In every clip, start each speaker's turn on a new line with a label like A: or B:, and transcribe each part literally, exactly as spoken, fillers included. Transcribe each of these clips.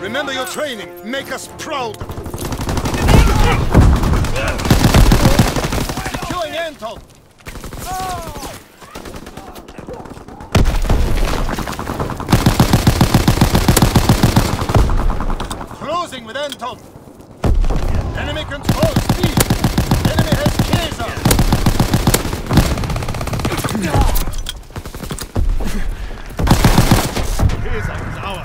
A: Remember your training. Make us proud. Securing Anton. Closing with Anton. Enemy controls B. Enemy has Kaiser. Kaiser is ours.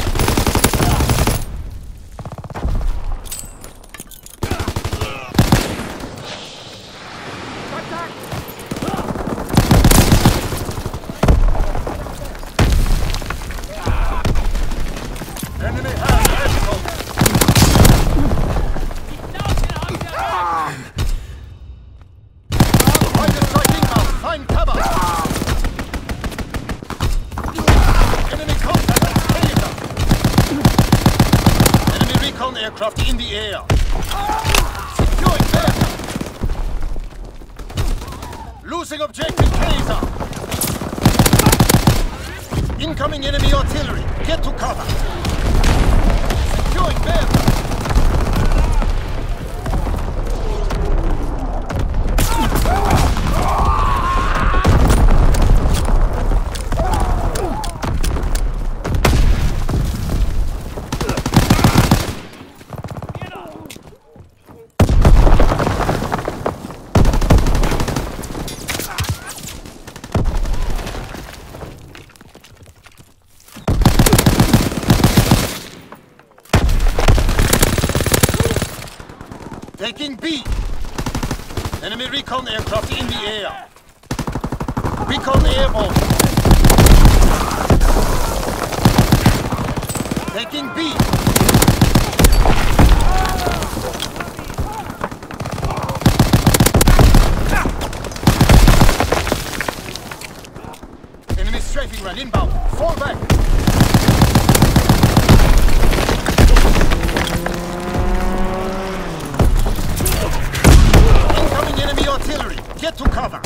A: Enemy has Anton. Find a striking mount. Find cover. Enemy contact at Kaiser. Enemy recon aircraft in the air. Securing Bertha. Losing objective Kaiser. Incoming enemy artillery. Get to cover. Securing Bertha. Taking B. Enemy recon aircraft in the air. Recon airborne. Taking B. Enemy strafing run inbound. Fall back. Enemy artillery, get to cover!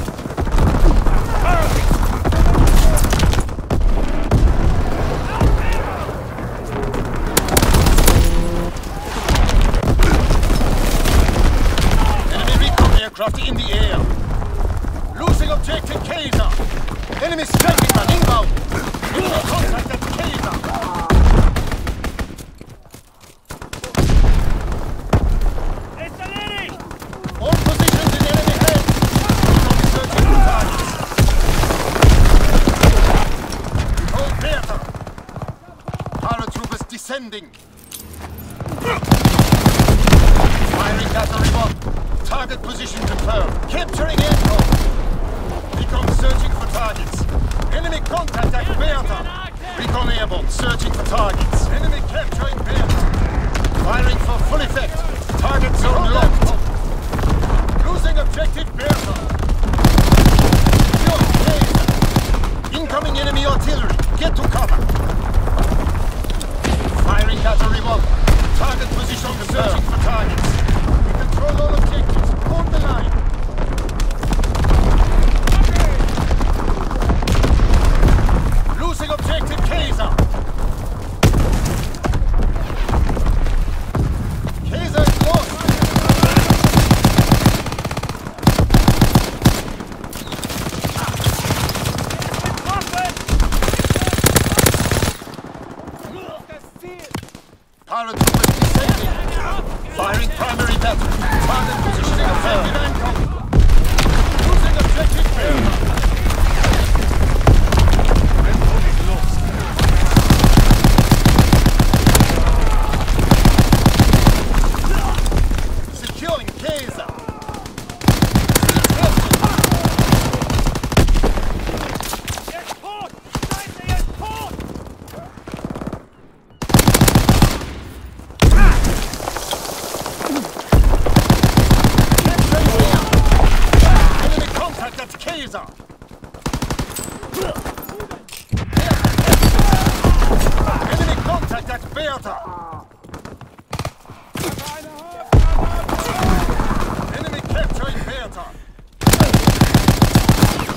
A: Enemy recon aircraft in the air. Losing objective Kaiser. Enemy striking run inbound. Enemy contact at Kaiser. All positions in enemy head. Searching for targets. Hold Bertha. Paratroopers descending. Firing battery one. Target position confirmed. Capturing aircraft. Recon searching for targets. Enemy contact at Bertha. Recon airborne searching for targets. Enemy capturing Bertha. Firing for full effect. Target zone locked. Losing objective Bertha. Secure Kaiser. Incoming enemy artillery. Get to cover. Firing battery one. Target position searching for targets. We control all objectives. Hold the line. Losing objective Kaiser. Kaiser is lost. Paratroopers descending. Firing primary battery. Target positioning affirmed. Losing objective Bertha. Anton is lost. Securing Kaiser. Kaiser! Enemy contact at Bertha! Enemy capturing Bertha!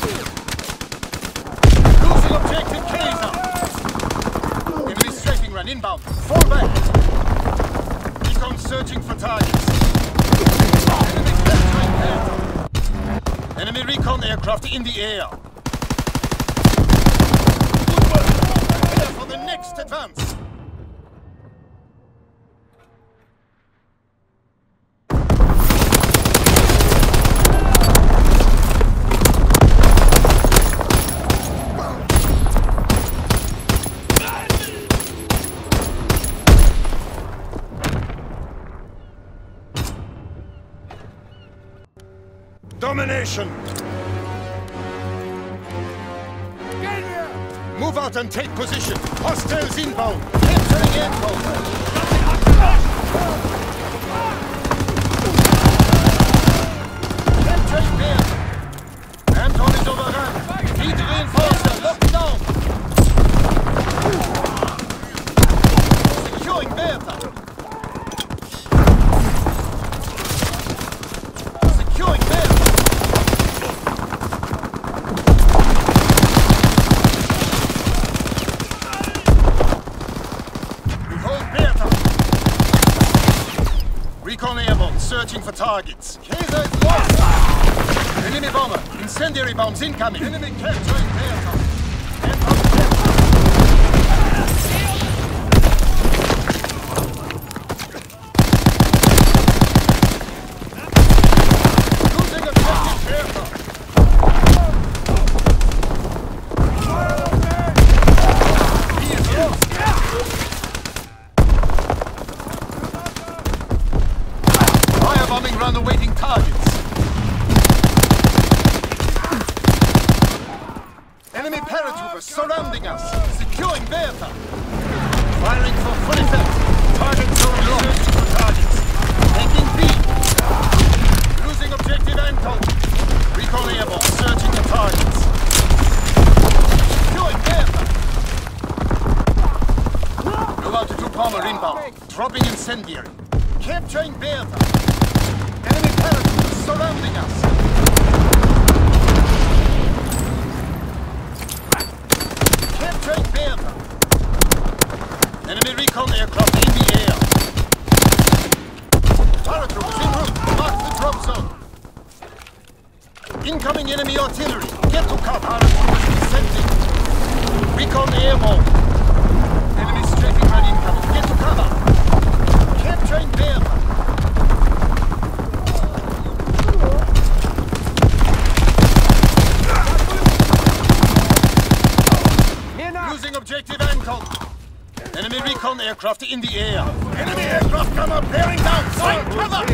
A: Losing objective Kaiser! Enemy strafing run inbound. Fall back. Recon searching for targets. Enemy capturing Delta. Enemy recon aircraft in the air. Good work. Prepare for the next advance. Domination! Get here! Move out and take position. Hostiles inbound. Capturing aircraft. Capturing Bear. Anton is overrun. Need reinforcer. Locked down. Securing Bertha. Securing Bertha. Recon airborne, searching for targets. Kaiser is lost! Enemy bomber, incendiary bombs incoming. Enemy capturing Bertha. Losing objective Bertha. He is lost! Bombing run awaiting targets. Enemy paratroopers surrounding us. Securing Bertha. Firing for full effect. Target zone locked. Searching for targets. Taking B. Losing objective Anton. Recon airborne. Searching for targets. Securing Bertha. Blue altitude bomber inbound. Dropping incendiary. Capturing Bertha. Enemy paratroopers surrounding us. Capturing Bertha. Enemy recon aircraft in the air. Paratroopers en route. Mark the drop zone. Incoming enemy artillery. Get to cover. Paratroopers descending. Recon airborne. Enemy strafing run incoming. Get to cover. Capturing Bertha. Losing objective Anton. Enemy recon aircraft in the air. Enemy aircraft come up, bearing down. Find cover!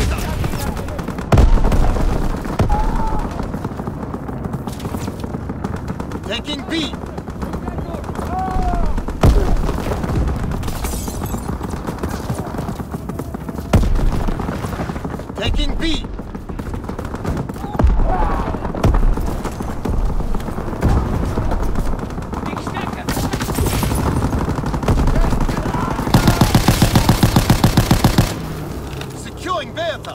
A: Taking B. Taking B. Securing Bertha.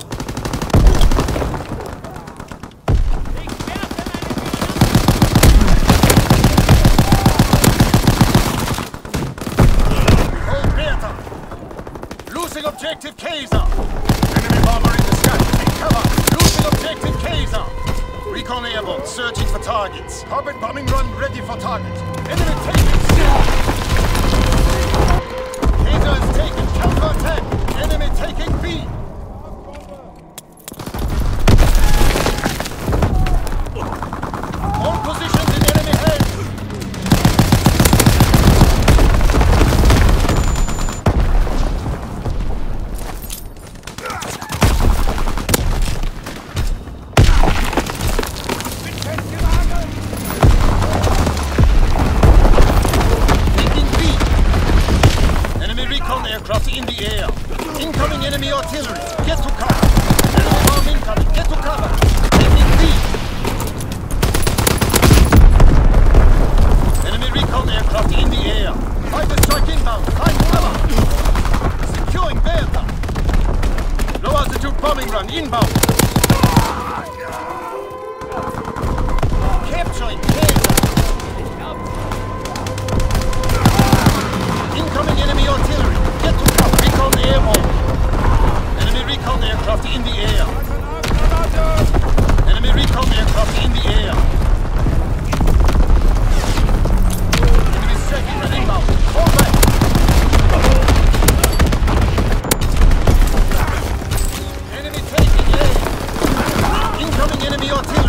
A: Hold Bertha. Losing objective Kaiser. Enemy bomber in the sky. Take cover. Losing objective Kaiser. Recon airborne, searching for targets. Carpet bombing run ready for target. Enemy taking C. Kaiser is taken. Counter attack. Enemy taking B. All positions in enemy hands. Taking B. Enemy recon aircraft in the air. Incoming enemy artillery. Enemy artillery.